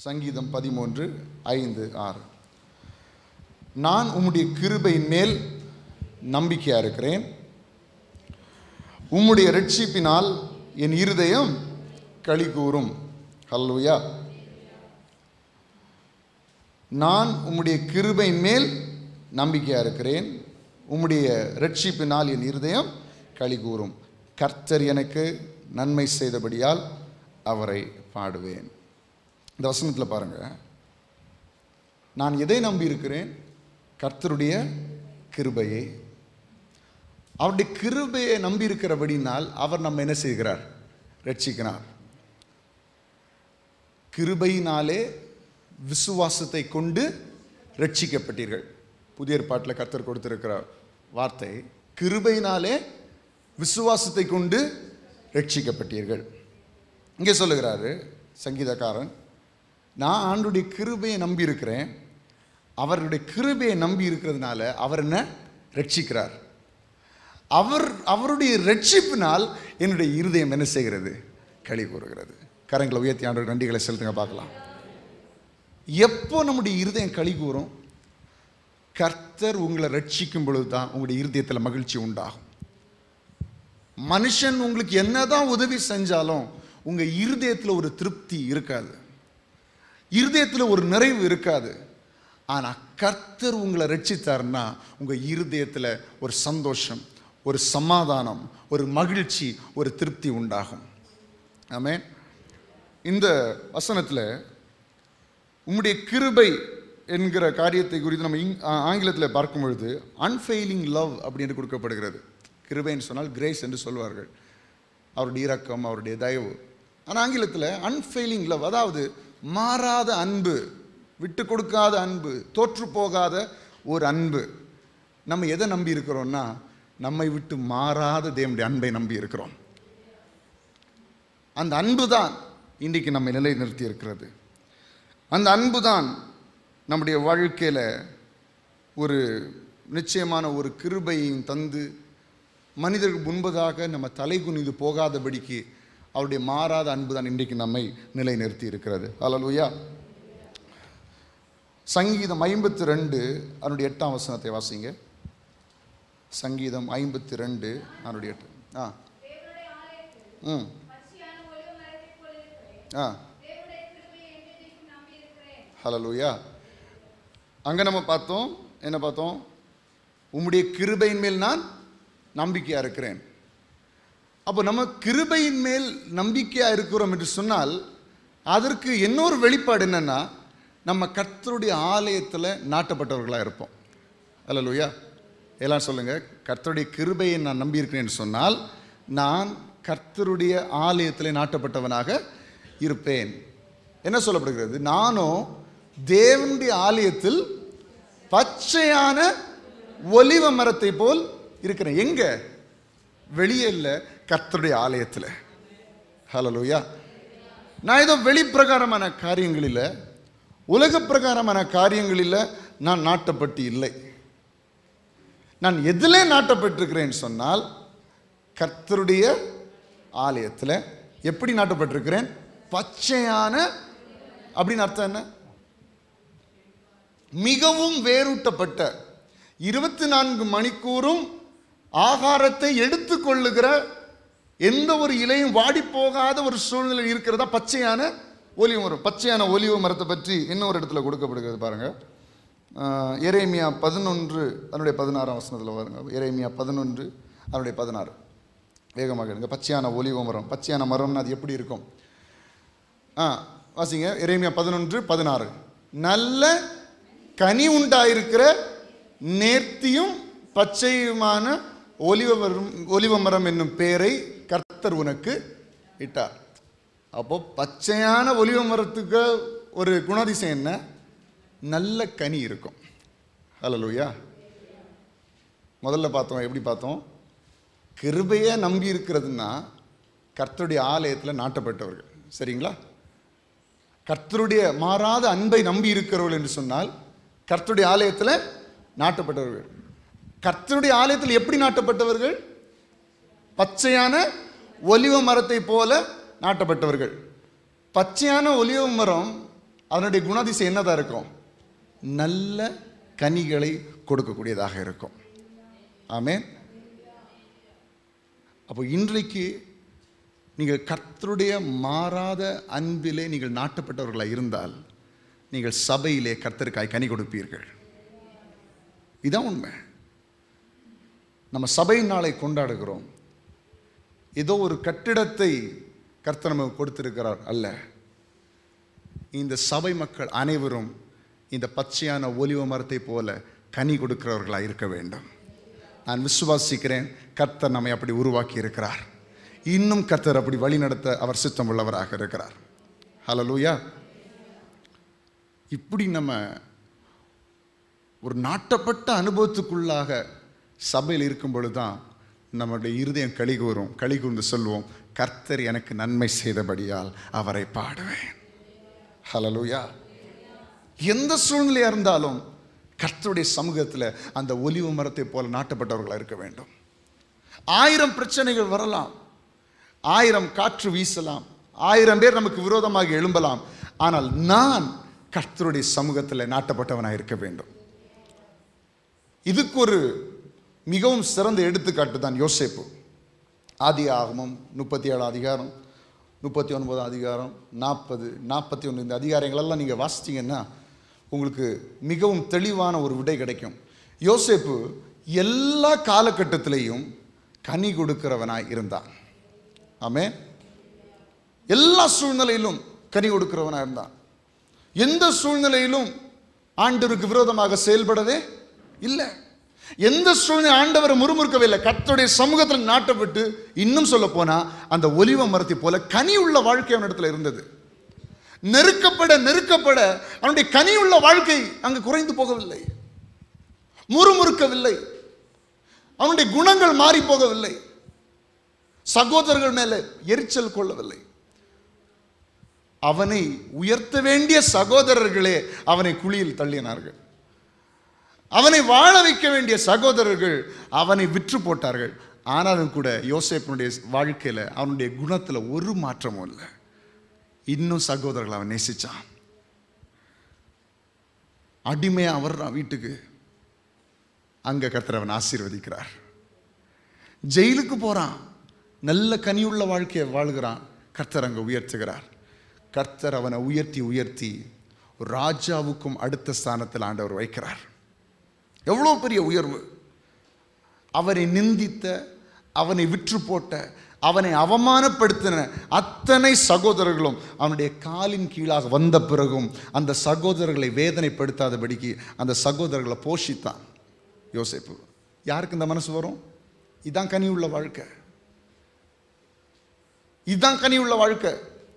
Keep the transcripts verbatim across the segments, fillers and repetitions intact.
சங்கீதம் பதிமூன்று ஐந்து ஆறு. நான் உம்முடைய கிருபையின் மேல் நம்பிக்கையா இருக்கிறேன், உம்முடைய இரட்சிப்பினால் என் இருதயம் களி கூறும். ஹல்லேலூயா. நான் உம்முடைய கிருபையின் மேல் நம்பிக்கையா இருக்கிறேன், உம்முடைய இரட்சிப்பினால் என் இருதயம் களி கூறும். கர்த்தர் எனக்கு நன்மை செய்தபடியால் அவரை பாடுவேன். இந்த வசனத்தில் பாருங்க, நான் எதை நம்பி இருக்கிறேன்? கர்த்தருடைய கிருபையை. அவருடைய கிருபையை நம்பி இருக்கிறபடினால் அவர் நம்ம என்ன செய்கிறார்? ரட்சிக்கிறார். கிருபையினாலே விசுவாசத்தை கொண்டு ரட்சிக்கப்பட்டீர்கள். புதிய ஏற்பாட்டில் கர்த்தர் கொடுத்திருக்கிற வார்த்தை, கிருபையினாலே விசுவாசத்தை கொண்டு ரட்சிக்கப்பட்டீர்கள். இங்கே சொல்லுகிறாரு சங்கீதக்காரன், நான் ஆண்டுடைய கிருபையை நம்பி இருக்கிறேன், அவருடைய கிருபையை நம்பி இருக்கிறதுனால அவர் என்ன ரட்சிக்கிறார். அவர் அவருடைய ரட்சிப்பினால் என்னுடைய இருதயம் என்ன செய்கிறது? களி கூறுகிறது. கரங்களை உயர்த்தி ஆண்டு நன்றிகளை செலுத்துங்க பார்க்கலாம். எப்போ நம்முடைய இருதயம் களி கூறும்? கர்த்தர் உங்களை ரட்சிக்கும் பொழுது தான் உங்களுடைய இருதயத்தில் மகிழ்ச்சி உண்டாகும். மனுஷன் உங்களுக்கு என்னதான் உதவி செஞ்சாலும் உங்க இருதயத்தில் ஒரு திருப்தி இருக்காது, இருதயத்தில் ஒரு நிறைவு இருக்காது. ஆனால் கர்த்தர் உங்களை ரட்சித்தார்னா உங்க இருதயத்தில் ஒரு சந்தோஷம், ஒரு சமாதானம், ஒரு மகிழ்ச்சி, ஒரு திருப்தி உண்டாகும். ஆமென். இந்த வசனத்தில் உம்முடைய கிருபை என்கிற காரியத்தை குறித்து நம்ம ஆங்கிலத்தில் பார்க்கும் பொழுது அன்ஃபெயிலிங் லவ் அப்படின்னு கொடுக்கப்படுகிறது. கிருபைன்னு சொன்னால் கிரேஸ் என்று சொல்வார்கள், அவருடைய இரக்கம், அவருடைய தயவு. ஆனால் ஆங்கிலத்தில் அன்ஃபெயிலிங் லவ், அதாவது மாறாத அன்பு, விட்டு கொடுக்காத அன்பு, தோற்று போகாத ஒரு அன்பு. நம்ம எதை நம்பி இருக்கிறோம்னா நம்மை விட்டு மாறாத தேவனுடைய அன்பை நம்பி இருக்கிறோம். அந்த அன்பு தான் இன்றைக்கு நம்மை நிலை நிறுத்தி இருக்கிறது. அந்த அன்பு தான் நம்முடைய வாழ்க்கையில் ஒரு நிச்சயமான ஒரு கிருபையும் தந்து மனிதர்கள் முன்பதாக நம்ம தலை குனிந்து போகாதபடிக்கு அவருடைய மாறாத அன்பு தான் இன்றைக்கு நம்மை நிலை நிறுத்தி இருக்கிறது. ஹல்லேலூயா. சங்கீதம் ஐம்பத்தி ரெண்டு அதனுடைய எட்டாம் வசனத்தை வாசிங்க. சங்கீதம் ஐம்பத்தி ரெண்டு அதனுடைய எட்டு. ஆ ம் ஆ ஹல்லேலூயா. அங்கே நம்ம பார்த்தோம், என்ன பார்த்தோம்? உம்முடைய கிருபையின் மேல் நான் நம்பிக்கையா இருக்கிறேன். அப்போ நம்ம கிருபையின் மேல் நம்பிக்கையா இருக்கிறோம் என்று சொன்னால் அதற்கு இன்னொரு வெளிப்பாடு என்னன்னா, நம்ம கர்த்தருடைய ஆலயத்தில் நாட்டப்பட்டவர்களாக இருப்போம். ஹல்லேலூயா. எல்லாம் சொல்லுங்க, கர்த்தருடைய கிருபையை நான் நம்பி இருக்கிறேன் சொன்னால் நான் கர்த்தருடைய ஆலயத்தில் நாட்டப்பட்டவனாக இருப்பேன். என்ன சொல்லப்படுகிறது? நானும் தேவனுடைய ஆலயத்தில் பச்சையான ஒலிவ மரத்தை போல் இருக்கிறேன். எங்க? வெளியே இல்லை, கர்த்தருடைய ஆலயத்தில். ஹல்லேலூயா. நான் ஏதோ வெளிப்பிரகாரமான காரியங்களில், உலக பிரகாரமான காரியங்களில் நான் நாட்டப்பட்டு இல்லை. நான் எதிலே நாட்டப்பட்டிருக்கிறேன் சொன்னால் கர்த்தருடைய ஆலயத்தில். எப்படி நாட்டப்பட்டிருக்கிறேன்? பச்சையான, அப்படின்னு அர்த்தம் என்ன? மிகவும் வேரூட்டப்பட்ட, இருபத்தி நான்கு மணிக்கூறும் ஆகாரத்தை எடுத்துக்கொள்ளுகிற, எந்த ஒரு இலையும் வாடி போகாத ஒரு சூழ்நிலை இருக்கிறதா பச்சையான ஒலிவ மரம். பச்சையான ஒலிவ மரத்தை பற்றி இன்னொரு இடத்துல கொடுக்கப்படுகிறது பாருங்க. எரேமியா பதினொன்று அதனுடைய பதினாறாம் வசனத்தில் பாருங்க. எரேமியா பதினொன்று அதனுடைய பதினாறு. வேகமாக எடுங்க. பச்சையான ஒலிவ மரம். பச்சையான மரம்னா அது எப்படி இருக்கும்? ஆ வாசிங்க. எரேமியா பதினொன்று பதினாறு. நல்ல கனி உண்டாயிருக்கிற நேர்த்தியும் பச்சையுமான ஒலிவ மரம், ஒலிவ மரம் என்னும் பெயரை கர்த்தர் உனக்கு இட்டார். அப்போ பச்சையான ஒலிவ மரத்துக்கு ஒரு குணாதிசயம் என்ன? நல்ல கனி இருக்கும். ஹல்லேலூயா. முதல்ல பார்த்தோம், எப்படி பார்த்தோம்? கிருபையை நம்பி இருக்கிறதுனா கர்த்தருடைய ஆலயத்தில் நாட்டப்பட்டவர்கள். சரிங்களா? கர்த்தருடைய மாறாத அன்பை நம்பி இருக்கிறவர்கள் என்று சொன்னால் கர்த்தருடைய ஆலயத்தில் நாட்டப்பட்டவர்கள். கர்த்தருடைய ஆலயத்தில் எப்படி நாட்டப்பட்டவர்கள்? பச்சையான ஒலிவ மரத்தை போல நாட்டப்பட்டவர்கள். பச்சையான ஒலிவ மரம் அதனுடைய குணாதிசயம் என்னதான் இருக்கும்? நல்ல கனிகளை கொடுக்கக்கூடியதாக இருக்கும். ஆமென். அப்போ இன்றைக்கு நீங்கள் கர்த்தருடைய மாறாத அன்பிலே நீங்கள் நாட்டப்பட்டவர்களாக இருந்தால் நீங்கள் சபையிலே கர்த்தருக்காய் கனி கொடுப்பீர்கள். இதான் உண்மை. நம்ம சபை நாளை கொண்டாடுகிறோம். ஏதோ ஒரு கட்டிடத்தை கர்த்தர் நமக்கு கொடுத்திருக்கிறார் அல்ல. இந்த சபை மக்கள் அனைவரும் இந்த பச்சையான ஒலிவ மரத்தை போல கனி கொடுக்கிறவர்களாக இருக்க வேண்டும். நான் விசுவாசிக்கிறேன் கர்த்தர் நம்மை அப்படி உருவாக்கி இருக்கிறார். இன்னும் கர்த்தர் அப்படி வழிநடத்த அவர் சித்தம் உள்ளவராக இருக்கிறார். ஹல்லேலூயா. இப்படி நம்ம ஒரு நாட்டப்பட்ட அனுபவத்துக்குள்ளாக சபையில் இருக்கும் பொழுதுதான் நம்முடைய இருதயம் களி கூறும். களி கூர்ந்து சொல்வோம், கர்த்தர் எனக்கு நன்மை செய்தபடியால் அவரை பாடுவேன். ஹல்லேலூயா. எந்த சூழ்நிலையா இருந்தாலும் கர்த்தருடைய சமூகத்தில் அந்த ஒலிவ மரத்தை போல நாட்டப்பட்டவர்களாக இருக்க வேண்டும். ஆயிரம் பிரச்சனைகள் வரலாம், ஆயிரம் காற்று வீசலாம், ஆயிரம் பேர் நமக்கு விரோதமாக எழும்பலாம். ஆனால் நான் கர்த்தருடைய சமூகத்தில் நாட்டப்பட்டவனாக இருக்க வேண்டும். இதுக்கு ஒரு மிகவும் சிறந்த எடுத்துக்காட்டு தான் யோசேப்பு. ஆதி ஆகமம் முப்பத்தி ஏழு அதிகாரம், முப்பத்தி ஒன்பது அதிகாரம், நாற்பது நாற்பத்தி ஒன்று இந்த அதிகாரங்களெல்லாம் நீங்கள் வாசித்தீங்கன்னா உங்களுக்கு மிகவும் தெளிவான ஒரு விடை கிடைக்கும். யோசேப்பு எல்லா காலகட்டத்திலையும் கனி கொடுக்கிறவனாய் இருந்தான். ஆமென். எல்லா சூழ்நிலையிலும் கனி கொடுக்கிறவனாக இருந்தான். எந்த சூழ்நிலையிலும் ஆண்டவருக்கு விரோதமாக செயல்படவே இல்லை. எந்த சூழ்நிலை ஆண்டவரை முறுமுறுக்கவே இல்லை. கர்த்தருடைய சமூகத்தில் நாட்டப்பட்டு, இன்னும் சொல்ல போனா அந்த ஒலிவ மரத்தை போல கனி உள்ள வாழ்க்கை அவனிடத்தில் இருந்தது. நெருக்கப்பட நெருக்கப்பட அவனுடைய கனி உள்ள வாழ்க்கை அங்கு குறைந்து போகவில்லை, முறுமுறுக்கவில்லை, அவனுடைய குணங்கள் மாறி போகவில்லை, சகோதரர்கள் மேலே எரிச்சல் கொள்ளவில்லை. அவனை உயர்த்த வேண்டிய சகோதரர்களே அவனை குழியில் தள்ளினார்கள். அவனை வாழ வைக்க வேண்டிய சகோதரர்கள் அவனை விற்று போட்டார்கள். ஆனாலும் கூட யோசேப்பினுடைய வாழ்க்கையில் அவனுடைய குணத்தில் ஒரு மாற்றமும் இல்லை. இன்னும் சகோதரர்கள் அவன் நேசிச்சான். அடிமையா வர்றான் வீட்டுக்கு, அங்க கர்த்தர் அவன் ஆசீர்வதிக்கிறார். ஜெயிலுக்கு போறான், நல்ல கனியுள்ள வாழ்க்கையை வாழ்கிறான், கர்த்தர் அங்க உயர்த்துகிறார். கர்த்தர் அவனை உயர்த்தி உயர்த்தி ராஜாவுக்கும் அடுத்த ஸ்தானத்தில் ஆண்டவர் வைக்கிறார். எவ்வளோ பெரிய உயர்வு! அவனை நிந்தித்த, அவனை விற்று போட்ட, அவனை அவமானப்படுத்தின அத்தனை சகோதரர்களும் அவனுடைய காலின் கீழாக வந்த பிறகும் அந்த சகோதரர்களை வேதனைப்படுத்தாதபடிக்கு அந்த சகோதரர்களை போஷித்தான் யோசேப்பு. யாருக்கு இந்த மனசு வரும்? இதான் கனி உள்ள வாழ்க்கை. இதுதான் கனி உள்ள வாழ்க்கை.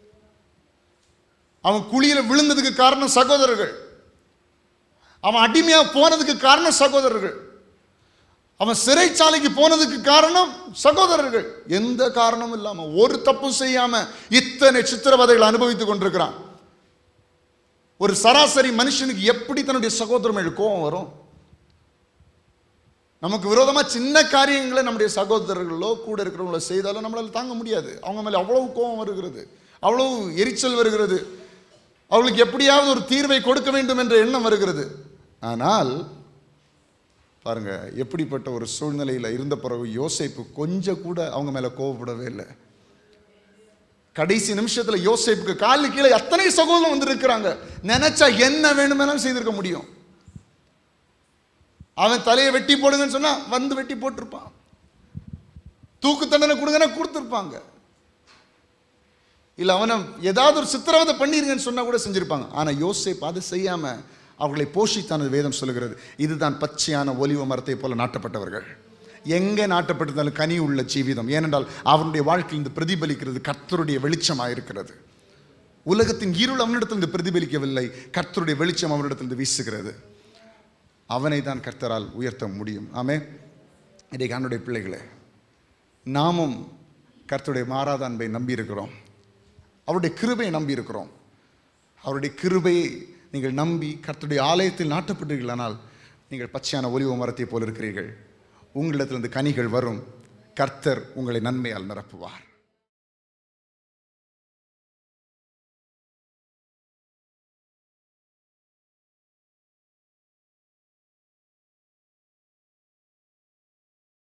அவன் குழியில விழுந்ததுக்கு காரணம் சகோதரர்கள். அவன் அடிமையா போனதுக்கு காரணம் சகோதரர்கள். அவன் சிறைச்சாலைக்கு போனதுக்கு காரணம் சகோதரர்கள். எந்த காரணமும் இல்லாம, ஒரு தப்பும் செய்யாம இத்தனை சித்திரவதைகளை அனுபவித்துக் கொண்டிருக்கிறான். ஒரு சராசரி மனுஷனுக்கு எப்படி தன்னுடைய சகோதரர் மேல் கோபம் வரும்? நமக்கு விரோதமா சின்ன காரியங்களை நம்முடைய சகோதரர்களோ கூட இருக்கிறவங்களோ செய்தாலும் நம்மளால தாங்க முடியாது. அவங்க மேல அவ்வளவு கோபம் வருகிறது, அவ்வளவு எரிச்சல் வருகிறது, அவளுக்கு எப்படியாவது ஒரு தீர்வை கொடுக்க வேண்டும் என்ற எண்ணம் வருகிறது. ஆனால் பாருங்க, எப்படிப்பட்ட ஒரு சூழ்நிலையில் இருந்த பிறகு யோசேப்பு கொஞ்சம் கூட அவங்க மேல கோபப்படவே இல்லை. கடைசி நிமிஷத்துல யோசேப்புக்கு காலு கீழே அத்தனை சகோதரன் வந்து இருக்கிறாங்க. நினைச்சா என்ன வேணுமெல்லாம் செய்திருக்க முடியும். அவன் தலையை வெட்டி போடுங்கன்னு சொன்னா வந்து வெட்டி போட்டிருப்பான். தூக்கு தண்டனை கொடுங்கன்னா கொடுத்துருப்பாங்க. இல்ல அவனை ஏதாவது ஒரு சித்திரவதை பண்ணிருங்கன்னு சொன்னா கூட செஞ்சிருப்பாங்க. ஆனா யோசேப்பு அதை செய்யாம அவர்களை போஷித்தான வேதம் சொல்லுகிறது. இதுதான் பச்சையான ஒலிவ மரத்தை போல நாட்டப்பட்டவர்கள். எங்கே நாட்டப்பட்டிருந்தாலும் கனி உள்ள ஜீவிதம். ஏனென்றால் அவனுடைய வாழ்க்கையில் பிரதிபலிக்கிறது கர்த்தருடைய வெளிச்சமாக இருக்கிறது. உலகத்தின் இருள் அவனிடத்திலிருந்து பிரதிபலிக்கவில்லை, கர்த்தருடைய வெளிச்சம் அவனிடத்திலிருந்து வீசுகிறது. அவனை தான் கர்த்தரால் உயர்த்த முடியும். ஆமே. இன்றைக்கு அவனுடைய பிள்ளைகளே, நாமும் கர்த்தருடைய மாறாத அன்பை நம்பி இருக்கிறோம், அவருடைய கிருபையை நம்பி இருக்கிறோம். அவருடைய கிருபையை நீங்கள் நம்பி கர்த்தருடைய ஆலயத்தில் நாட்டப்பட்டீர்களானால் நீங்கள் பச்சையான ஒலிவ மரத்தை போல் இருக்கிறீர்கள். உங்களிடத்திலிருந்து கனிகள் வரும். கர்த்தர் உங்களை நன்மையால் நிரப்புவார்.